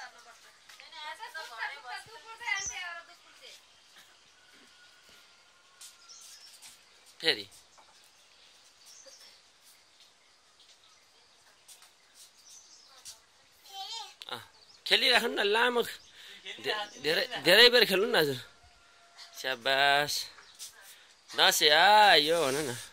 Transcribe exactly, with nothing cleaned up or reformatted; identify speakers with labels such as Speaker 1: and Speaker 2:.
Speaker 1: फेरि खेलिराख्नु न लामो धेरै धेरै बेर खेल्नु न हजुर स्याबास दसैँ आयो भन न